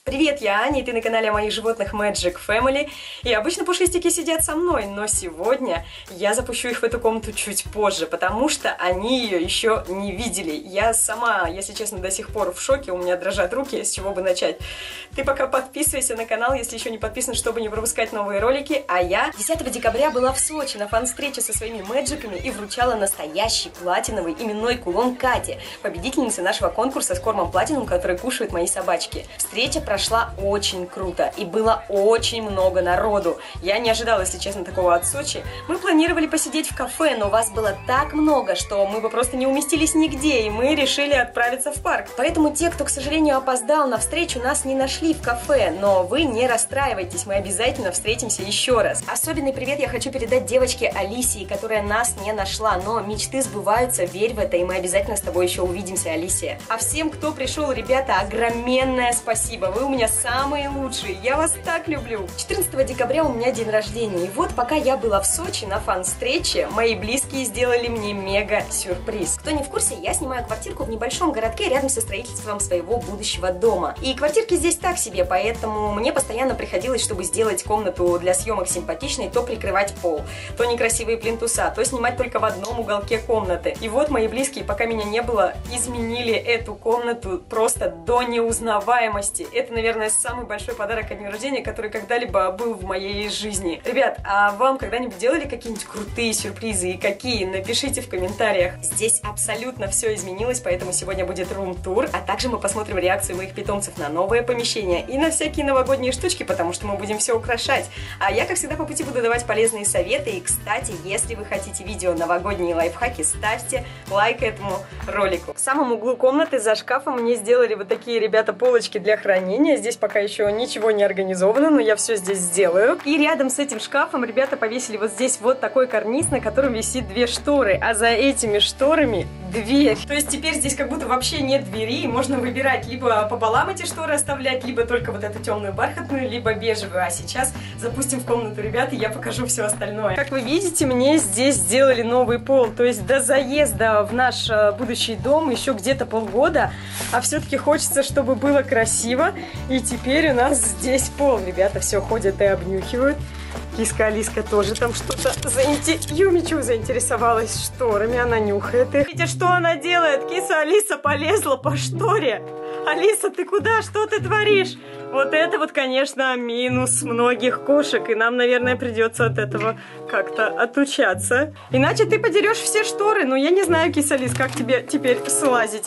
Привет, я Аня, и ты на канале о моих животных Magic Family. И обычно пушистики сидят со мной, но сегодня я запущу их в эту комнату чуть позже, потому что они ее еще не видели. Я сама, если честно, до сих пор в шоке, у меня дрожат руки, с чего бы начать. Ты пока подписывайся на канал, если еще не подписан, чтобы не пропускать новые ролики. А я 10 декабря была в Сочи на фан-встрече со своими мэджиками и вручала настоящий платиновый именной кулон Кате, победительнице нашего конкурса с кормом платиновым, который кушают мои собачки. Встреча прошла очень круто, и было очень много народу. Я не ожидала, если честно, такого от Сочи. Мы планировали посидеть в кафе, но вас было так много, что мы бы просто не уместились нигде, и мы решили отправиться в парк. Поэтому те, кто, к сожалению, опоздал на встречу, нас не нашли в кафе, но вы не расстраивайтесь, мы обязательно встретимся еще раз. Особенный привет я хочу передать девочке Алисии, которая нас не нашла, но мечты сбываются, верь в это, и мы обязательно с тобой еще увидимся, Алисия. А всем, кто пришел, ребята, огроменное спасибо, вы у меня самые лучшие, я вас так люблю. 14 декабря у меня день рождения, и вот пока я была в Сочи на фан-встрече, мои близкие сделали мне мега-сюрприз. Кто не в курсе, я снимаю квартирку в небольшом городке рядом со строительством своего будущего дома. И квартирки здесь так себе, поэтому мне постоянно приходилось, чтобы сделать комнату для съемок симпатичной, то прикрывать пол, то некрасивые плинтуса, то снимать только в одном уголке комнаты. И вот мои близкие, пока меня не было, изменили эту комнату просто до неузнаваемости. Это, наверное, самый большой подарок ко дню рождения, который когда-либо был в моей жизни. Ребят, а вам когда-нибудь делали какие-нибудь крутые сюрпризы и какие? Напишите в комментариях. Здесь абсолютно все изменилось, поэтому сегодня будет рум-тур, а также мы посмотрим реакцию моих питомцев на новое помещение и на всякие новогодние штучки, потому что мы будем все украшать. А я, как всегда, по пути буду давать полезные советы. И, кстати, если вы хотите видео новогодние лайфхаки, ставьте лайк этому ролику. В самом углу комнаты за шкафом мне сделали вот такие, ребята, полочки для хранения. Здесь пока еще ничего не организовано, но я все здесь сделаю. И рядом с этим шкафом ребята повесили вот здесь вот такой карниз, на котором висит две шторы, а за этими шторами дверь. То есть теперь здесь как будто вообще нет двери, и можно выбирать либо пополам эти шторы оставлять, либо только вот эту темную бархатную, либо бежевую. А сейчас запустим в комнату ребят, и я покажу все остальное. Как вы видите, мне здесь сделали новый пол, то есть до заезда в наш будущий дом еще где-то полгода, а все-таки хочется, чтобы было красиво. И теперь у нас здесь пол. Ребята все ходят и обнюхивают. Киска Алиска тоже там что-то Юмичу заинтересовалась шторами, она нюхает их. Видите, что она делает? Киса Алиса полезла по шторе. Алиса, ты куда? Что ты творишь? Вот это вот, конечно, минус многих кошек, и нам, наверное, придется от этого как-то отучаться. Иначе ты подерешь все шторы. Ну, я не знаю, Киса Алис, как тебе теперь слазить.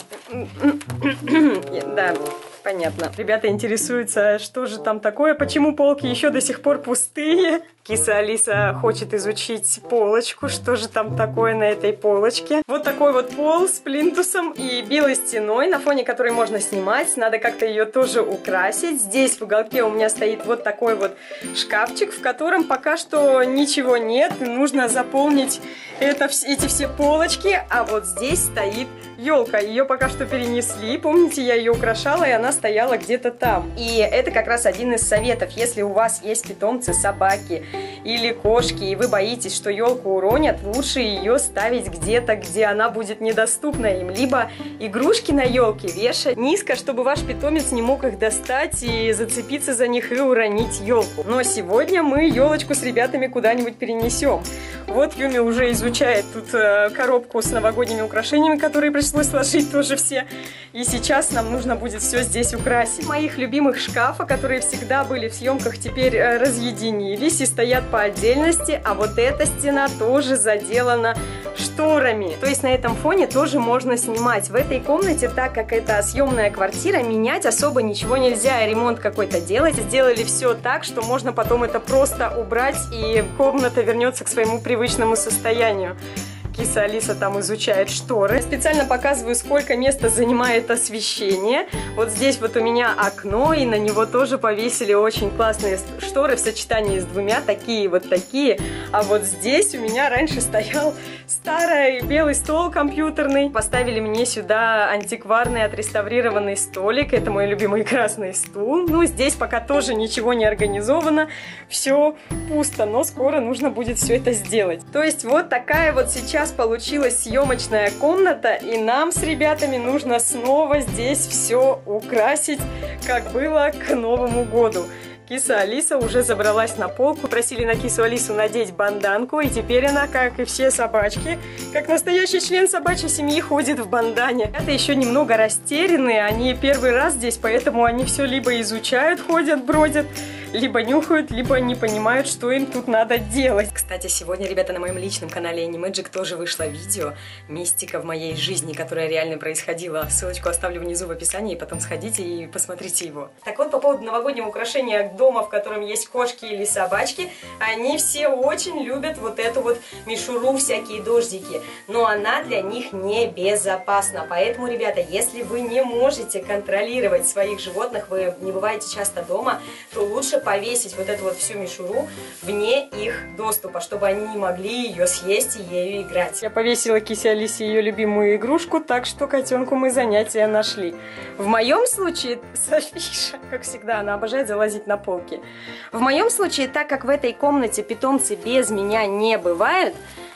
Да. Понятно. Ребята интересуются, что же там такое, почему полки еще до сих пор пустые. Киса Алиса хочет изучить полочку, что же там такое на этой полочке. Вот такой вот пол с плинтусом и белой стеной, на фоне которой можно снимать. Надо как-то ее тоже украсить. Здесь в уголке у меня стоит вот такой вот шкафчик, в котором пока что ничего нет. Нужно заполнить эти все полочки. А вот здесь стоит елка. Ее пока что перенесли. Помните, я ее украшала, и она стояла где-то там. И это как раз один из советов. Если у вас есть питомцы, собаки или кошки, и вы боитесь, что елку уронят, лучше ее ставить где-то, где она будет недоступна им. Либо игрушки на елке вешать низко, чтобы ваш питомец не мог их достать и зацепиться за них и уронить елку. Но сегодня мы елочку с ребятами куда-нибудь перенесем. Вот Юми уже изучает тут коробку с новогодними украшениями, которые пришлось сложить тоже все. И сейчас нам нужно будет все здесь украсить. Моих любимых шкафа, которые всегда были в съемках, теперь разъединились и стоят по отдельности, а вот эта стена тоже заделана шторами. То есть на этом фоне тоже можно снимать. В этой комнате, так как это съемная квартира, менять особо ничего нельзя, ремонт какой-то делать. Сделали все так, что можно потом это просто убрать, и комната вернется к своему привычному состоянию. Киса Алиса там изучает шторы. Я специально показываю, сколько места занимает освещение. Вот здесь вот у меня окно, и на него тоже повесили очень классные шторы в сочетании с двумя, такие вот такие. А вот здесь у меня раньше стоял старый белый стол компьютерный. Поставили мне сюда антикварный отреставрированный столик. Это мой любимый красный стул. Ну, здесь пока тоже ничего не организовано. Все пусто, но скоро нужно будет все это сделать. То есть вот такая вот сейчас нас получилась съемочная комната, и нам с ребятами нужно снова здесь все украсить, как было к Новому году. Киса Алиса уже забралась на полку, просили на кису Алису надеть банданку, и теперь она, как и все собачки, как настоящий член собачьей семьи, ходит в бандане. Это еще немного растеряны, они первый раз здесь, поэтому они все либо изучают, ходят, бродят, либо нюхают, либо не понимают, что им тут надо делать. Кстати, сегодня, ребята, на моем личном канале Animagic тоже вышло видео «Мистика в моей жизни», которая реально происходила. Ссылочку оставлю внизу в описании, и потом сходите и посмотрите его. Так вот, по поводу новогоднего украшения дома, в котором есть кошки или собачки, они все очень любят вот эту вот мишуру, всякие дождики. Но она для них небезопасна. Поэтому, ребята, если вы не можете контролировать своих животных, вы не бываете часто дома, то лучше повесить вот эту вот всю мишуру вне их доступа, чтобы они не могли ее съесть и ею играть. Я повесила кисе Алисе ее любимую игрушку, так что котенку мы занятия нашли. В моем случае, Софиша, как всегда, она обожает залазить на полки. В моем случае, так как в этой комнате питомцы без меня не бывают,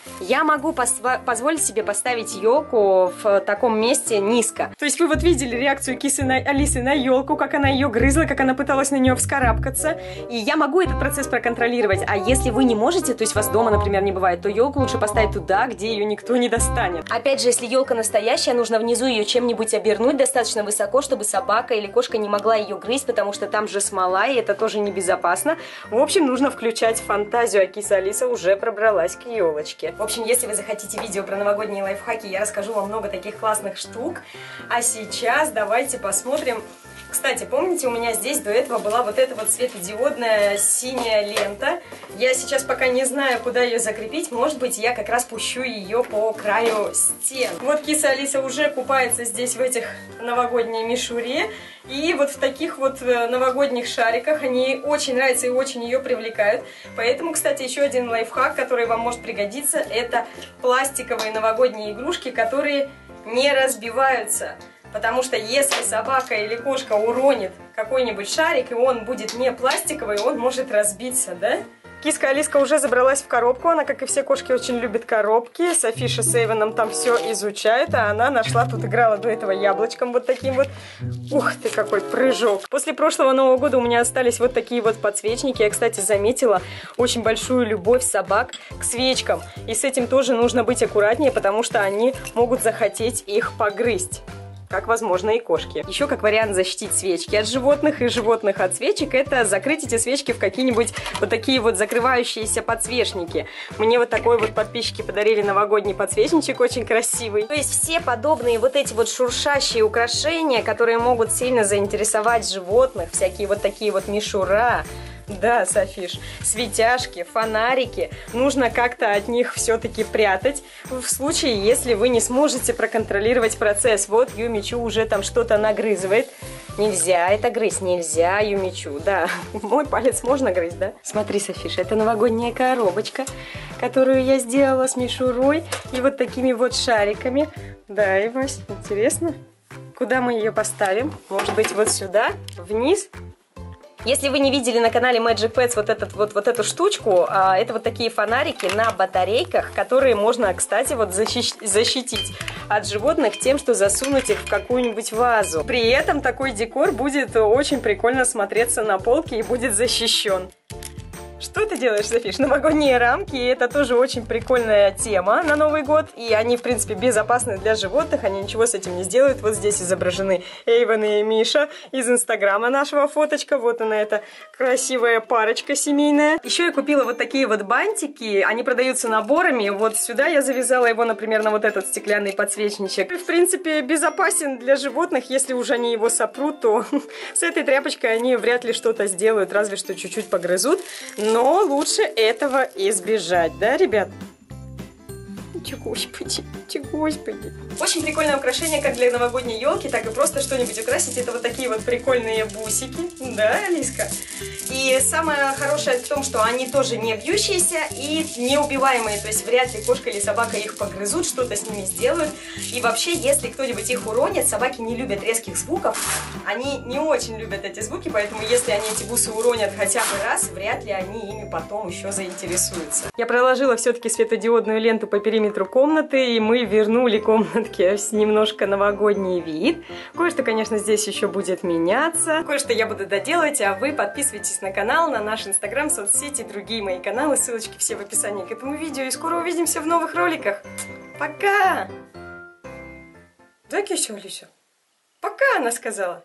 я могу позволить себе поставить елку в таком месте низко. То есть вы вот видели реакцию кисы Алисы на елку, как она ее грызла, как она пыталась на нее вскарабкаться. И я могу этот процесс проконтролировать. А если вы не можете, то есть вас дома, например, не бывает, то елку лучше поставить туда, где ее никто не достанет. Опять же, если елка настоящая, нужно внизу ее чем-нибудь обернуть достаточно высоко, чтобы собака или кошка не могла ее грызть, потому что там же смола, и это тоже небезопасно. В общем, нужно включать фантазию, а киса Алиса уже пробралась к елочке. В общем, если вы захотите видео про новогодние лайфхаки, я расскажу вам много таких классных штук. А сейчас давайте посмотрим. Кстати, помните, у меня здесь до этого была вот эта вот светодиодная синяя лента. Я сейчас пока не знаю, куда ее закрепить. Может быть, я как раз пущу ее по краю стен. Вот киса Алиса уже купается здесь в этих новогодней мишуре. И вот в таких вот новогодних шариках они ей очень нравятся и очень ее привлекают. Поэтому, кстати, еще один лайфхак, который вам может пригодиться, это пластиковые новогодние игрушки, которые не разбиваются. Потому что если собака или кошка уронит какой-нибудь шарик, и он будет не пластиковый, он может разбиться, да? Киска Алиска уже забралась в коробку, она, как и все кошки, очень любит коробки. Софиша с Эйвеном там все изучает, а она нашла, тут играла до этого яблочком вот таким вот. Ух ты, какой прыжок! После прошлого Нового года у меня остались вот такие вот подсвечники. Я, кстати, заметила очень большую любовь собак к свечкам. И с этим тоже нужно быть аккуратнее, потому что они могут захотеть их погрызть. Как, возможно, и кошки. Еще как вариант защитить свечки от животных и животных от свечек, это закрыть эти свечки в какие-нибудь вот такие вот закрывающиеся подсвечники. Мне вот такой вот подписчики подарили новогодний подсвечничек, очень красивый. То есть все подобные вот эти вот шуршащие украшения, которые могут сильно заинтересовать животных, всякие вот такие вот мишура. Да, Софиш, светяшки, фонарики, нужно как-то от них все-таки прятать, в случае, если вы не сможете проконтролировать процесс. Вот Юмичу уже там что-то нагрызывает. Нельзя это грызть, нельзя, Юмичу, да. Мой палец можно грызть, да? Смотри, Софиш, это новогодняя коробочка, которую я сделала с мишурой и вот такими вот шариками. Да, и Вась, интересно, куда мы ее поставим? Может быть, вот сюда, вниз? Если вы не видели на канале Magic Pets вот эту штучку, это вот такие фонарики на батарейках, которые можно, кстати, вот защитить от животных тем, что засунуть их в какую-нибудь вазу. При этом такой декор будет очень прикольно смотреться на полке и будет защищен. Что ты делаешь, Софиш? Новогодние рамки, это тоже очень прикольная тема на Новый год, и они, в принципе, безопасны для животных, они ничего с этим не сделают. Вот здесь изображены Эйвен и Миша из Инстаграма нашего фоточка, вот она, эта красивая парочка семейная. Еще я купила вот такие вот бантики, они продаются наборами, вот сюда я завязала его, например, на вот этот стеклянный подсвечничек. В принципе, безопасен для животных, если уже они его сопрут, то с этой тряпочкой они вряд ли что-то сделают, разве что чуть-чуть погрызут. Но лучше этого избежать, да, ребят? Господи, господи. Очень прикольное украшение как для новогодней елки, так и просто что-нибудь украсить. Это вот такие вот прикольные бусики. Да, Алиска? И самое хорошее в том, что они тоже не бьющиеся и неубиваемые. То есть вряд ли кошка или собака их погрызут, что-то с ними сделают. И вообще, если кто-нибудь их уронит, собаки не любят резких звуков. Они не очень любят эти звуки, поэтому если они эти бусы уронят хотя бы раз, вряд ли они ими потом еще заинтересуются. Я проложила все-таки светодиодную ленту по периметру пересмотру комнаты, и мы вернули комнатки с немножко новогодний вид. Кое-что, конечно, здесь еще будет меняться, кое-что я буду доделать, а вы подписывайтесь на канал, на наш инстаграм, соцсети, другие мои каналы, ссылочки все в описании к этому видео, и скоро увидимся в новых роликах. Пока! Да, Кися, Алися? Пока, она сказала.